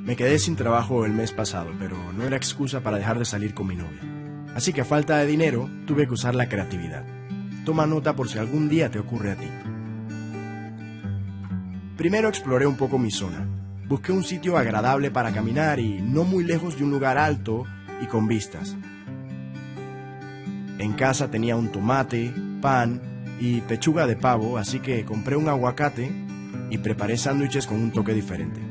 Me quedé sin trabajo el mes pasado, pero no era excusa para dejar de salir con mi novia. Así que a falta de dinero, tuve que usar la creatividad. Toma nota por si algún día te ocurre a ti. Primero exploré un poco mi zona. Busqué un sitio agradable para caminar y no muy lejos de un lugar alto y con vistas. En casa tenía un tomate, pan y pechuga de pavo, así que compré un aguacate y preparé sándwiches con un toque diferente.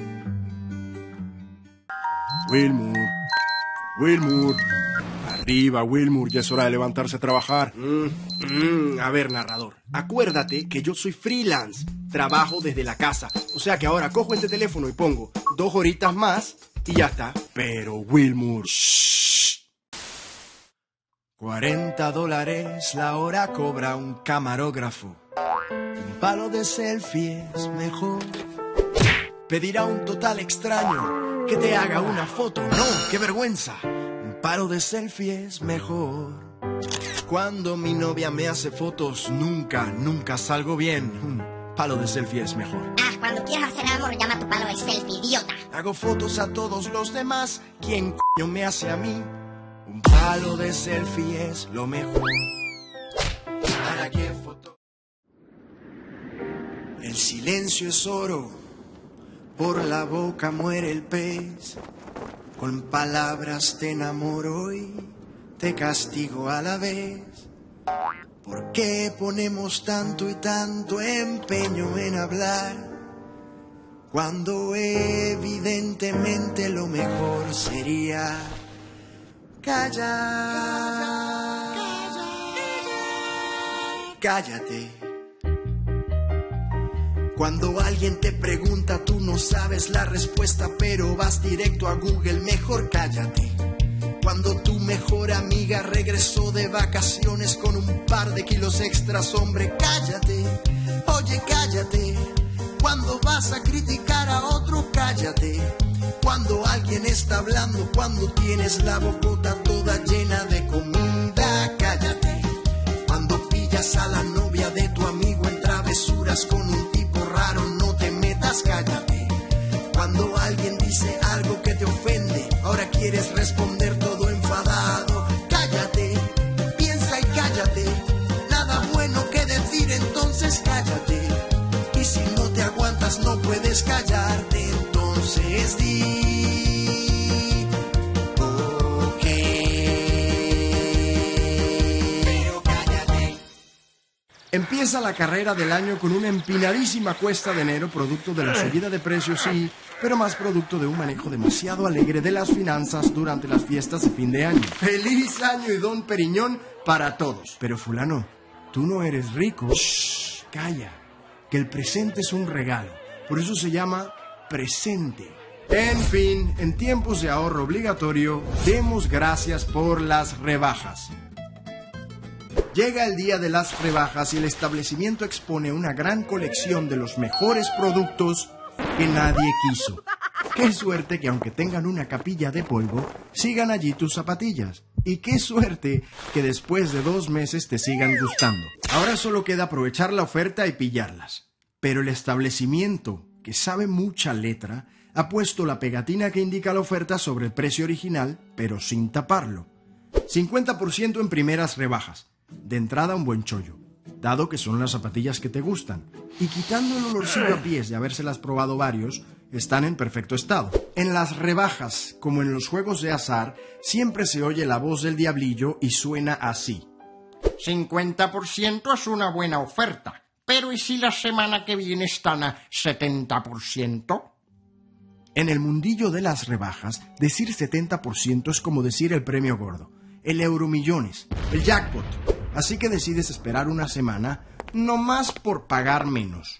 Wilmur. Arriba, Wilmur, ya es hora de levantarse a trabajar. A ver, narrador, acuérdate que yo soy freelance. Trabajo desde la casa. O sea que ahora cojo este teléfono y pongo 2 horitas más y ya está. Pero, Wilmur, shh. $40 la hora cobra un camarógrafo. Un palo de selfie es mejor. Pedirá un total extraño que te haga una foto. No, qué vergüenza. Un palo de selfie es mejor. Cuando mi novia me hace fotos, nunca salgo bien. Un palo de selfie es mejor. Cuando quieras hacer amor, llama a tu palo de selfie, idiota. Hago fotos a todos los demás. ¿Quién coño me hace a mí? Un palo de selfie es lo mejor. ¿Para qué foto? El silencio es oro. Por la boca muere el pez. Con palabras te enamoro y te castigo a la vez. ¿Por qué ponemos tanto y tanto empeño en hablar? Cuando evidentemente lo mejor sería callar. Cállate. Cuando alguien te pregunta, tú no sabes la respuesta, pero vas directo a Google, mejor cállate. Cuando tu mejor amiga regresó de vacaciones con un par de kilos extras, hombre, cállate. Oye, cállate. Cuando vas a criticar a otro, cállate. Cuando alguien está hablando, cuando tienes la bocota toda llena de comida, cállate. Cuando pillas a la novia de tu amigo en travesuras con un tipo raro, no te metas, cállate. Cuando alguien dice algo que te ofende, ahora quieres responder todo enfadado, cállate. Piensa y cállate. Nada bueno que decir, entonces cállate. Y si no te aguantas, no puedes callarte, entonces di ok. Pero cállate. Empieza la carrera del año con una empinadísima cuesta de enero, producto de la subida de precios, sí, pero más producto de un manejo demasiado alegre de las finanzas durante las fiestas de fin de año. ¡Feliz año y Don Periñón para todos! Pero fulano, tú no eres rico. Shh, calla. Que el presente es un regalo. Por eso se llama presente. En fin, en tiempos de ahorro obligatorio, demos gracias por las rebajas. Llega el día de las rebajas y el establecimiento expone una gran colección de los mejores productos que nadie quiso. Qué suerte que aunque tengan una capilla de polvo, sigan allí tus zapatillas. Y qué suerte que después de 2 meses te sigan gustando. Ahora solo queda aprovechar la oferta y pillarlas. Pero el establecimiento, que sabe mucha letra, ha puesto la pegatina que indica la oferta sobre el precio original, pero sin taparlo. 50% en primeras rebajas. De entrada un buen chollo, dado que son las zapatillas que te gustan. Y quitando el olorcillo a pies de habérselas probado varios, están en perfecto estado. En las rebajas, como en los juegos de azar, siempre se oye la voz del diablillo y suena así. 50% es una buena oferta, pero ¿y si la semana que viene están a 70%? En el mundillo de las rebajas, decir 70% es como decir el premio gordo, el Euromillones, el jackpot. Así que decides esperar una semana, nomás por pagar menos.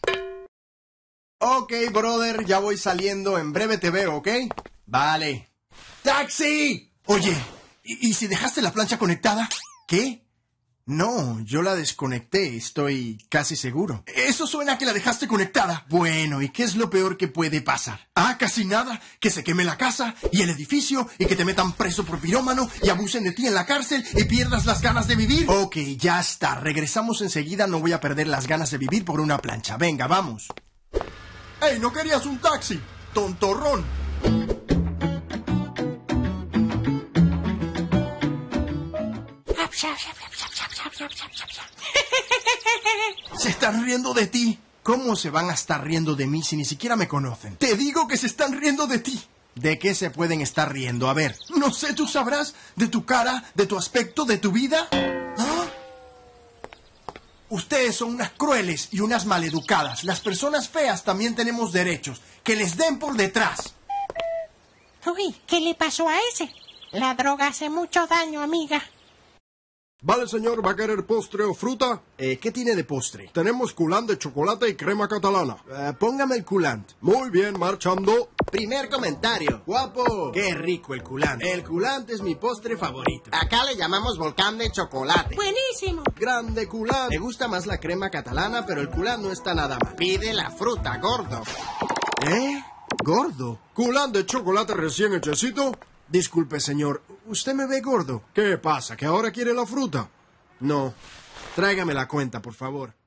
Ok, brother, ya voy saliendo, en breve te veo, ¿ok? Vale. ¡Taxi! Oye, ¿y si dejaste la plancha conectada? ¿Qué? No, yo la desconecté, estoy casi seguro. Eso suena a que la dejaste conectada. Bueno, ¿y qué es lo peor que puede pasar? Ah, casi nada, que se queme la casa y el edificio y que te metan preso por pirómano y abusen de ti en la cárcel y pierdas las ganas de vivir. Ok, ya está, regresamos enseguida, no voy a perder las ganas de vivir por una plancha. Venga, vamos. ¡Ey, no querías un taxi! ¡Tontorrón! Se están riendo de ti. ¿Cómo se van a estar riendo de mí si ni siquiera me conocen? Te digo que se están riendo de ti. ¿De qué se pueden estar riendo? A ver, no sé, tú sabrás. ¿De tu cara? ¿De tu aspecto? ¿De tu vida? ¿Ah? Ustedes son unas crueles y unas maleducadas. Las personas feas también tenemos derechos. Que les den por detrás. Uy, ¿qué le pasó a ese? La droga hace mucho daño, amiga. Vale, señor, ¿va a querer postre o fruta? ¿Qué tiene de postre? Tenemos culant de chocolate y crema catalana. Póngame el culant. Muy bien, marchando. Primer comentario. Guapo. Qué rico el culant. El culant es mi postre favorito. Acá le llamamos volcán de chocolate. Buenísimo. Grande culant. Me gusta más la crema catalana, pero el culant no está nada mal. Pide la fruta, gordo. ¿Gordo? Culant de chocolate recién hechecito. Disculpe, señor. ¿Usted me ve gordo? ¿Qué pasa? ¿Que ahora quiere la fruta? No. Tráigame la cuenta, por favor.